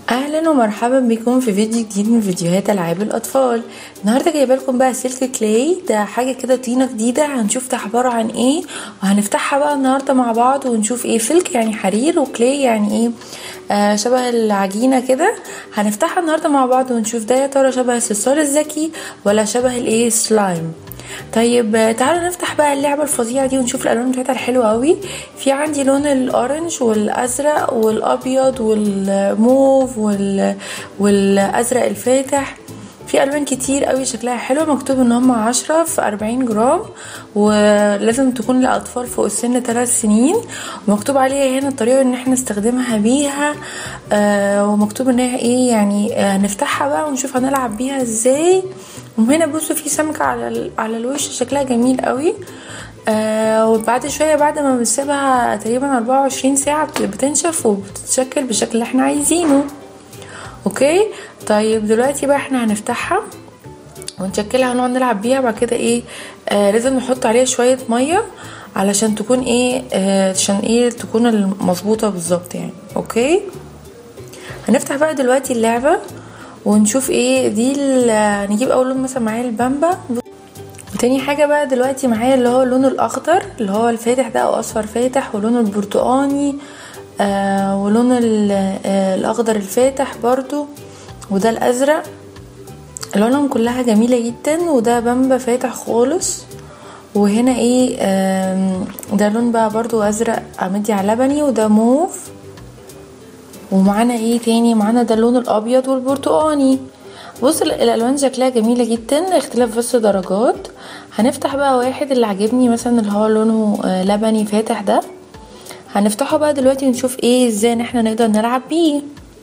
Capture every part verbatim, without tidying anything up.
اهلا ومرحبا بكم في فيديو جديد من فيديوهات العاب الاطفال. النهارده جايبه لكم بقى سلك كلاي، ده حاجه كده طينه جديده. هنشوف ده عباره عن ايه وهنفتحها بقى النهارده مع بعض ونشوف ايه. سلك يعني حرير وكلاي يعني ايه، آه شبه العجينه كده. هنفتحها النهارده مع بعض ونشوف ده يا ترى شبه الصلصال الذكي ولا شبه الايه سلايم. طيب تعالوا نفتح بقى اللعبه الفظيعه دي ونشوف الالوان بتاعتها الحلوه قوي. في عندي لون الاورنج والازرق والابيض والموف وال... والازرق الفاتح. في الوان كتير قوي شكلها حلو، مكتوب ان هم عشرة في اربعين جرام ولازم تكون لاطفال فوق السن ثلاث سنين، ومكتوب عليها هنا الطريقه ان احنا نستخدمها بيها. آه ومكتوب انها ايه يعني، آه نفتحها بقى ونشوف هنلعب بيها ازاي. وهنا بصوا في سمكه على على الوش شكلها جميل قوي. آه وبعد شويه بعد ما بنسيبها تقريبا اربعة وعشرين ساعه بتنشف وبتتشكل بالشكل اللي احنا عايزينه. اوكي طيب دلوقتي بقى احنا هنفتحها ونشكلها ونقعد نلعب بيها. بعد كده ايه، آه لازم نحط عليها شويه ميه علشان تكون ايه، آه عشان ايه تكون المظبوطه بالظبط يعني. اوكي هنفتح بقى دلوقتي اللعبه ونشوف ايه دي. نجيب اول لون مثلا معايا البامبا، وتاني حاجه بقى دلوقتي معايا اللي هو اللون الاخضر اللي هو الفاتح ده او اصفر فاتح، ولون البرتقاني آه ولون آه الاخضر الفاتح برضو، وده الازرق. الالوان كلها جميله جدا، وده بامبا فاتح خالص. وهنا ايه، آه ده لون بقى برضو ازرق مدي على لبني، وده موف. ومعانا ايه تاني، معانا ده اللون الابيض والبرتقاني. بص الالوان شكلها جميله جدا، اختلاف بس درجات. هنفتح بقى واحد اللي عجبني مثلا اللي هو لونه لبني فاتح ده، هنفتحه بقى دلوقتي ونشوف ايه ازاي ان احنا نقدر نلعب بيه.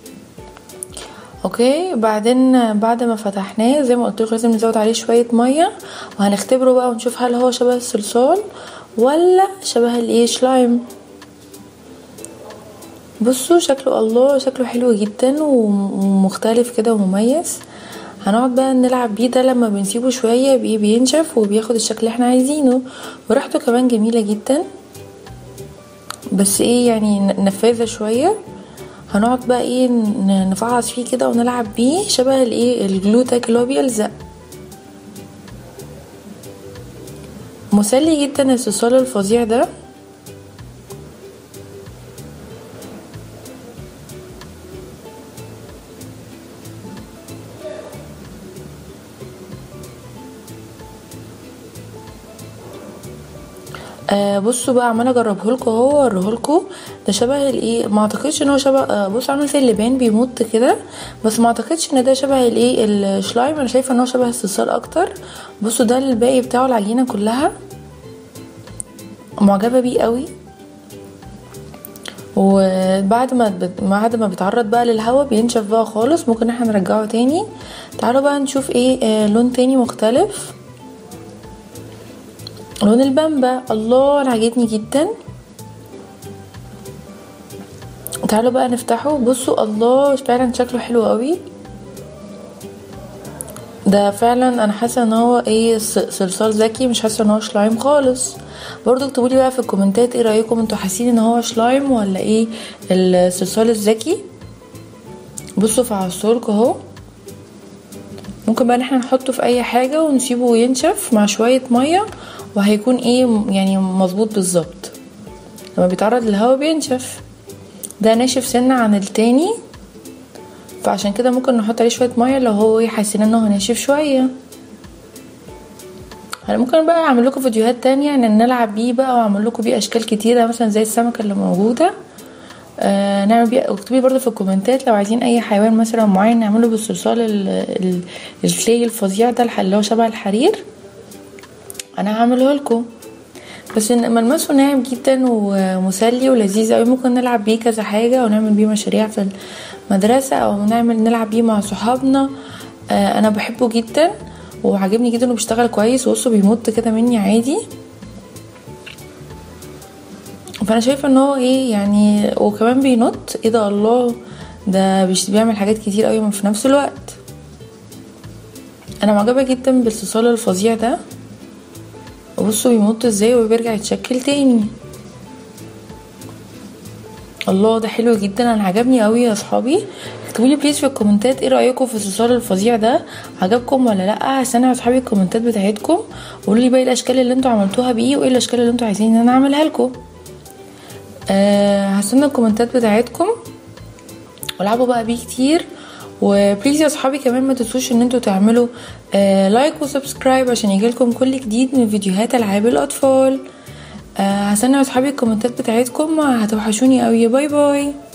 اوكي بعدين بعد ما فتحناه زي ما قلت لكم لازم نزود عليه شويه ميه، وهنختبره بقى ونشوف هل هو شبه الصلصال ولا شبه الايه سلايم. بصوا شكله، الله شكله حلو جدا ومختلف كده ومميز. هنقعد بقى نلعب بيه. ده لما بنسيبه شويه بيه بينشف وبياخد الشكل اللي احنا عايزينه، وريحته كمان جميله جدا بس ايه يعني نفاذه شويه. هنقعد بقى ايه نفعص فيه كده ونلعب بيه شبه الايه الجلوتك اللي هو بيلزق. مسلي جدا الصلصال الفظيع ده. آه بصوا بقى عماله اجربه لكم اهو اوريه لكم. ده شبه الايه، ما اعتقدش ان هو شبه، آه بص عامل زي اللبان بيموت كده، بس ما اعتقدش ان ده شبه الايه الشلايم. انا شايفه ان هو شبه الصلصال اكتر. بصوا ده الباقي بتاعه العجينه كلها، معجبه بيه قوي. وبعد ما بعد ما بيتعرض بقى للهواء بينشف بقى خالص، ممكن احنا نرجعه تاني. تعالوا بقى نشوف ايه، آه لون تاني مختلف، لون البامبا. الله انا عجبني جدا. تعالوا بقى نفتحه. بصوا الله فعلا شكله حلو قوي. ده فعلا انا حاسه ان هو ايه صلصال ذكي، مش حاسه ان هو سلايم خالص. برضو اكتبوا لي بقى في الكومنتات ايه رايكم، انتوا حاسين ان هو سلايم ولا ايه الصلصال الذكي. بصوا في عصورك اهو. ممكن بقى ان احنا نحطه في اي حاجه ونسيبه ينشف مع شويه ميه، وهيكون ايه يعني مظبوط بالظبط. لما بيتعرض للهواء بينشف. ده ناشف سنه عن التاني، فعشان كده ممكن نحط عليه شويه ميه لو هو حاسين انه ناشف شويه. انا ممكن بقى اعمل لكم فيديوهات تانية يعني نلعب بيه بقى، واعمل لكم بيه اشكال كتيره مثلا زي السمكه اللي موجوده. آه نعمل بيه. اكتبي برضو في الكومنتات لو عايزين اي حيوان مثلا معين نعمله بالصلصال الكلي الفظيع ده اللي هو شبه الحرير، انا هعمله لكم. بس ملمسه ناعم جدا ومسلي ولذيذ قوي. ممكن نلعب بيه كذا حاجه ونعمل بيه مشاريع في المدرسه، او نعمل نلعب بيه مع صحابنا. آه انا بحبه جدا وعجبني جدا وبيشتغل كويس. وبصوا بيمط كده مني عادي، فانا شايفه ان هو ايه يعني، وكمان بينط. ايه ده، الله ده بيعمل حاجات كتير قوي في نفس الوقت. انا معجبه جدا بالصلصال الفظيع ده. بصوا بيمط ازاي وبيرجع يتشكل تاني. الله ده حلو جدا، انا عجبني قوي يا اصحابي. اكتبوا لي بليز في الكومنتات ايه رايكم في الصلصال الفظيع ده، عجبكم ولا لا؟ هستنى يا اصحابي الكومنتات بتاعتكم، وقولوا لي بقى الاشكال اللي انتوا عملتوها بيه وايه الاشكال اللي انتوا عايزين ان انا اعملها لكم. أه هستنى الكومنتات بتاعتكم، والعبوا بقى بيه كتير. وبليز يا اصحابي كمان ما تنسوش ان انتوا تعملوا آه لايك وسبسكرايب عشان يجيلكم كل جديد من فيديوهات العاب الاطفال. آه هستنى يا اصحابي الكومنتات بتاعتكم، هتوحشوني قوي. باي باي.